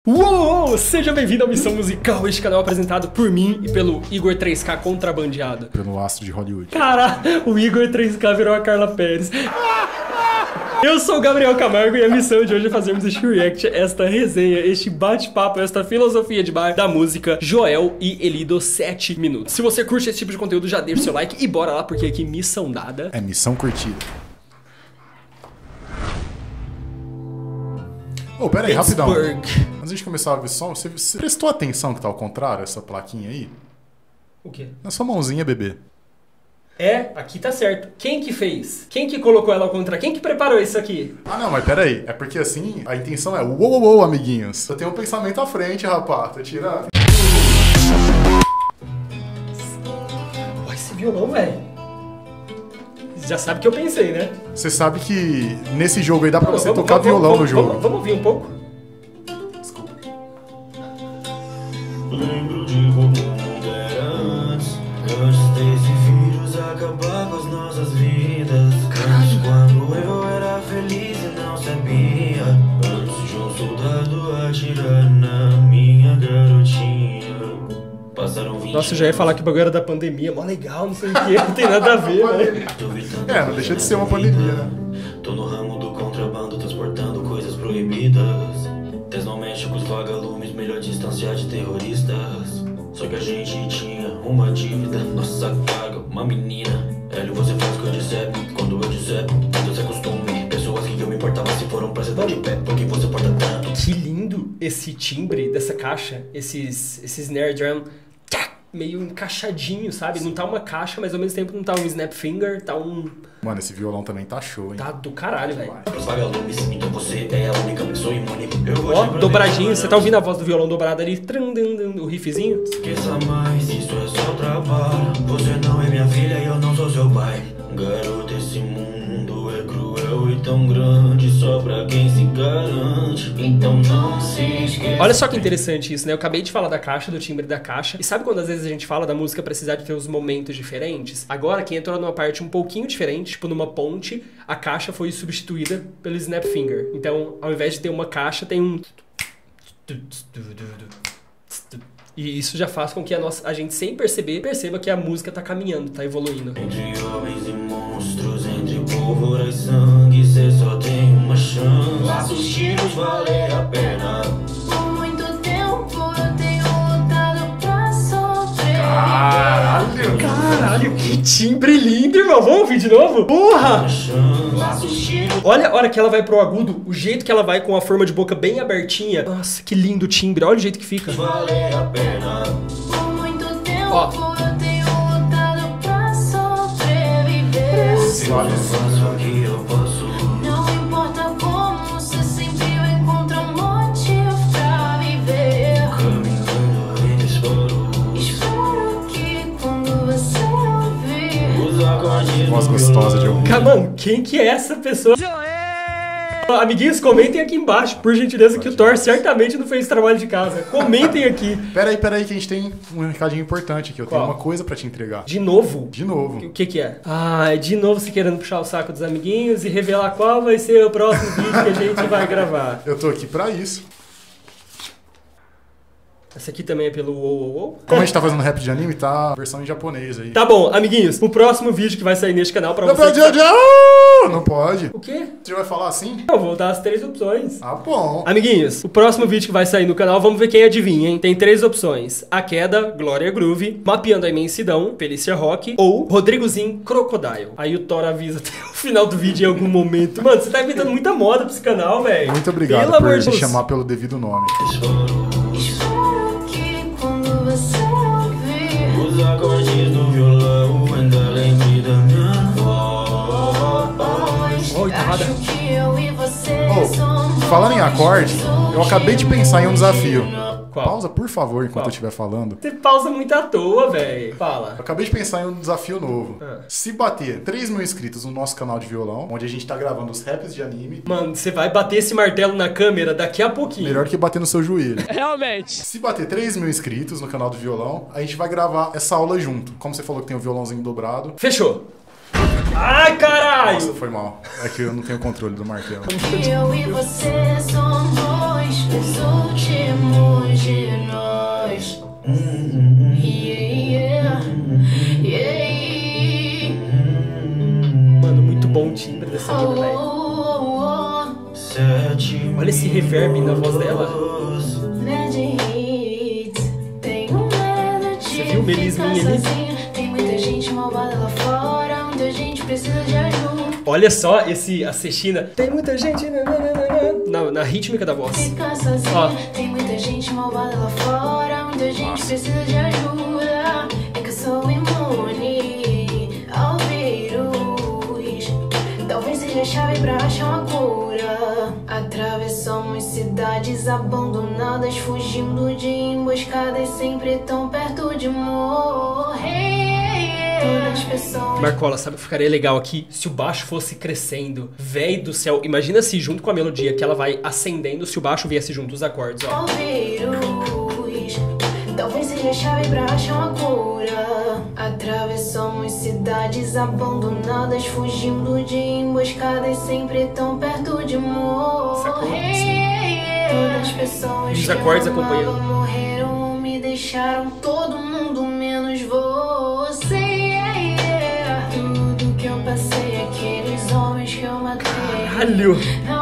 Uou! Seja bem-vindo ao Missão Musical, este canal é apresentado por mim e pelo Igor 3K contrabandeado. Pelo astro de Hollywood. Cara, o Igor 3K virou a Carla Pérez. Eu sou o Gabriel Camargo e a missão de hoje é fazermos este react, esta resenha, este bate-papo, esta filosofia de bar da música Joel e Elido 7 minutos. Se você curte esse tipo de conteúdo, já deixa o seu like e bora lá, porque aqui missão dada. É missão curtida. Oh, pera aí, rapidão. Antes de começar a ouvir som, você prestou atenção que tá ao contrário, essa plaquinha aí? O quê? Na sua mãozinha, bebê. É, aqui tá certo. Quem que fez? Quem que colocou ela ao contrário? Quem que preparou isso aqui? Ah, não, mas pera aí. É porque assim, a intenção é uou, amiguinhos. Eu tenho um pensamento à frente, rapaz. Tô tirando. Olha esse violão, velho. Já sabe que eu pensei, né? Você sabe que nesse jogo aí dá pra você Vamos, tocar violão no jogo. Vamos ouvir um pouco? Desculpa. Lembro de como o mundo era antes desse vírus acabar com as nossas vidas. Antes, quando eu era feliz e não sabia. Antes de um soldado atirar na minha garotinha. Passaram 20 Nossa, eu já ia falar que o bagulho era da pandemia. Mó legal, não sei o que, não tem nada a ver, velho. É, não deixa de ser uma pandemia, né? Tô no ramo do contrabando, transportando coisas proibidas. Desdomésticos, vagalumes, melhor distanciar de terroristas. Só que a gente tinha uma dívida, nossa vaga, uma menina. Hélio, você faz o que eu disser, quando eu disser, então se acostume. Pessoas que eu me importava se foram pra sentar de pé, porque você porta tanto. Que lindo esse timbre dessa caixa, esses snare drum meio encaixadinho, sabe? Não tá uma caixa, mas ao mesmo tempo não tá um snap finger, tá um... Mano, esse violão também tá show, hein? Tá do caralho, velho. Os vagalumes, então você é a única pessoa imune. Ó, dobradinho, você tá ouvindo a voz do violão dobrado ali, o riffzinho? Esqueça mais, isso é só trabalho. Você não é minha filha e eu não sou seu pai. Garoto, esse mundo é cruel e tão grande, só pra quem se garante. Então não se esqueça. Olha só que interessante isso, né? Eu acabei de falar da caixa, do timbre da caixa. E sabe quando às vezes a gente fala da música precisar de ter uns momentos diferentes? Agora, que entrou numa parte um pouquinho diferente, tipo numa ponte, a caixa foi substituída pelo snap finger. Então, ao invés de ter uma caixa, tem um... E isso já faz com que a gente, sem perceber, perceba que a música tá caminhando, tá evoluindo. Entre homens e monstros, entre pólvora e sangue, cê só tem uma chance. Faça os tiros valer a pena. Por muito tempo eu tenho lutado pra sobreviver. Caralho, que timbre lindo, irmão. Vamos ouvir de novo? Porra! Faça os tiros. Olha a hora que ela vai pro agudo, o jeito que ela vai com a forma de boca bem abertinha. Nossa, que lindo o timbre, olha o jeito que fica. Valer a pena. Por muito tempo Ó. eu tenho lutado pra sobreviver. Se eu faço o que eu posso. Não importa como, você sempre encontra um motivo pra viver. Caminhando espero. Espero que quando você ouvir, Os acordes Voz do gostosa de violão. ouvir. Cara, mano, quem que é essa pessoa? Amiguinhos, comentem aqui embaixo, por gentileza, que o Thor certamente não fez trabalho de casa. Comentem aqui. Pera aí, que a gente tem um recadinho importante aqui. Eu tenho Qual? uma coisa pra te entregar. De novo? De novo. O que que é? Ah, de novo você querendo puxar o saco dos amiguinhos e revelar qual vai ser o próximo vídeo que a gente vai gravar. Eu tô aqui pra isso. Essa aqui também é pelo Uou. Como a gente tá fazendo rap de anime, tá a versão em japonês aí. Tá bom, amiguinhos, o próximo vídeo que vai sair neste canal pra Não vocês... pode, não pode. O quê? Você vai falar assim? Eu vou dar as 3 opções. Ah, bom. Amiguinhos, o próximo vídeo que vai sair no canal, vamos ver quem adivinha, hein? Tem 3 opções. A Queda, Glória Groove, Mapeando a Imensidão, Felícia Rock ou Rodrigozinho Crocodile. Aí o Thor avisa até o final do vídeo em algum momento. Mano, você tá inventando muita moda pra esse canal, velho. Muito obrigado Pelo amor por de me Deus. chamar pelo devido nome. espero que quando você ouvir, Os acordes do violão ainda lembre da minha voz. Oi, Tavada. acho que eu e você Oh, somos. falando em acorde, eu acabei de pensar em um desafio. Qual? Pausa, por favor, enquanto Qual? eu estiver falando. Você pausa muito à toa, velho. Fala. Eu acabei de pensar em um desafio novo. Ah. Se bater 3 mil inscritos no nosso canal de violão, onde a gente tá gravando os raps de anime, Mano, você vai bater esse martelo na câmera daqui a pouquinho. melhor que bater no seu joelho. Realmente. Se bater 3 mil inscritos no canal do violão, a gente vai gravar essa aula junto. Como você falou que tem o violãozinho dobrado. Fechou. Ai, caralho! Nossa, foi mal. É que eu não tenho controle do martelo. Eu e você somos os últimos de nós. Yeah, yeah. Mano, muito bom o timbre dessa mina, velho. Olha esse reverb na voz dela. Você viu o melisminha ali? Tem muita gente malvada lá fora, muita gente precisa de ajuda. Olha só a cestina. Tem muita gente na rítmica da voz. Fica sozinha, Ó. tem muita gente malvada lá fora, muita gente precisa de ajuda. É que eu sou imune ao vírus. Talvez seja a chave pra achar uma cura. Atravessamos cidades abandonadas, fugindo de emboscadas, sempre tão perto de morrer. Todas as pessoas. Marcola, sabe o que ficaria legal aqui? Se o baixo fosse crescendo. Véi do céu, imagina se junto com a melodia que ela vai ascendendo, se o baixo viesse junto os acordes, ó. Ao vírus, talvez seja a chave pra achar uma cura. Atravessamos cidades abandonadas, fugindo de emboscadas, sempre tão perto de morrer. Todas as pessoas Os que acordes eu amava acompanhando. morreram, me deixaram todo mundo menos você. Tudo que eu passei, aqueles homens que eu matei. Caralho!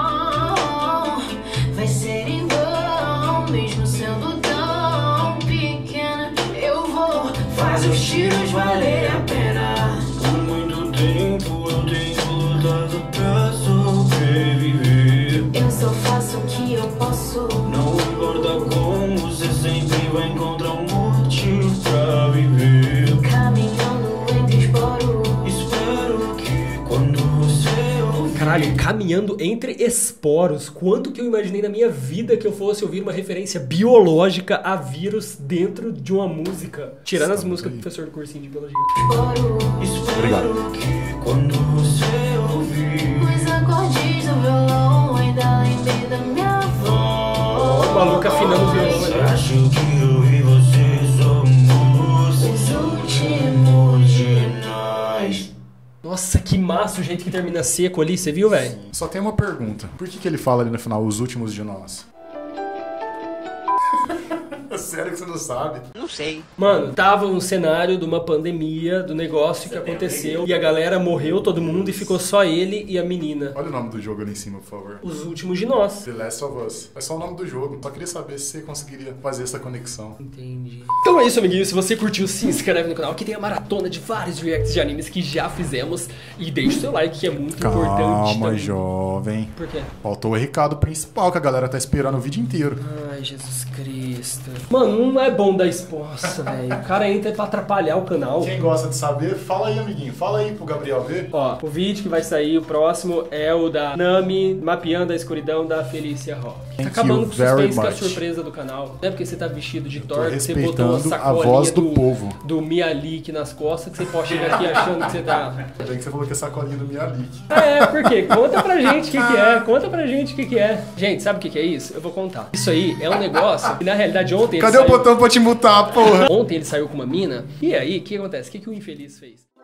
Não, vai ser em vão, mesmo sendo tão pequena. Eu vou fazer os tiros valer a pena. Por muito tempo eu tenho lutado pra sobreviver. Eu só faço o que eu posso. Não importa como, você sempre vai encontrar um motivo pra viver. Caminhando entre esporos. Espero que quando você ouvir, Caralho, caminhando entre esporos. Quanto que eu imaginei na minha vida que eu fosse ouvir uma referência biológica a vírus dentro de uma música. Tirando as músicas do professor do cursinho de biologia. espero que quando você ouvir, Os acordes do violão ainda lembrei da minha voz. O maluco afinando o violão, né? acho que eu e você somos Os últimos de nós. Nossa, que massa o jeito que termina seco ali, você viu, velho? Só tem uma pergunta. Por que ele fala ali no final, os últimos de nós? Sério que você não sabe? Mano, tava um cenário de uma pandemia, do negócio que aconteceu, e a galera morreu, todo mundo, e ficou só ele e a menina. Olha o nome do jogo ali em cima, por favor. Os últimos de nós. The Last of Us. É só o nome do jogo. Só queria saber se você conseguiria fazer essa conexão. Entendi. Então é isso, amiguinho. Se você curtiu, se inscreve no canal. Aqui tem a maratona de vários reacts de animes que já fizemos. E deixa o seu like, que é muito importante. Calma, também. jovem. Por quê? Faltou o recado principal que a galera tá esperando o vídeo inteiro. Ai, Jesus Cristo. Mano, não é bom dar esposa, velho. O cara entra pra atrapalhar o canal. Quem gosta de saber, fala aí, amiguinho. Fala aí pro Gabriel ver. Ó, o vídeo que vai sair, o próximo, é o da Nami mapeando a escuridão da Felícia Rock. Tá Thank acabando you com o very suspense, com a much. surpresa do canal. Não é porque você tá vestido de Thor, que você respeitando botou a a sacolinha voz do povo. do Mialik nas costas, que você pode chegar aqui achando que você tá... Bem que você falou que é sacolinha do Mialik. É, por quê? Conta pra gente o que é. Conta pra gente o que é. Gente, sabe o que é isso? Eu vou contar. Isso aí é um negócio que, na realidade, ontem... Cadê o botão pra te mutar, porra? Ontem ele saiu com uma mina. E aí, o que acontece? O que o infeliz fez?